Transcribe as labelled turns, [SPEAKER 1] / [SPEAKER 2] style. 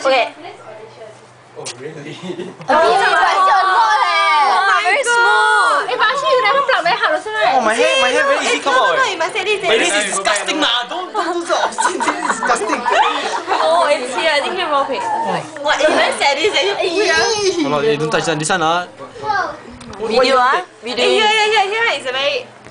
[SPEAKER 1] Okay.
[SPEAKER 2] Oh really?
[SPEAKER 1] Very smooth. Eh, but actually you never pluck very hard also, right?
[SPEAKER 2] Oh my hair very easy come out.
[SPEAKER 3] You must say this.
[SPEAKER 2] But this is disgusting lah. Don't do so obscene. This is disgusting.
[SPEAKER 1] Oh, it's here. I think here more pain.
[SPEAKER 3] What? You very sadist.
[SPEAKER 2] Oh, don't touch that. This one
[SPEAKER 1] Video ah. Video.
[SPEAKER 3] Here. It's a very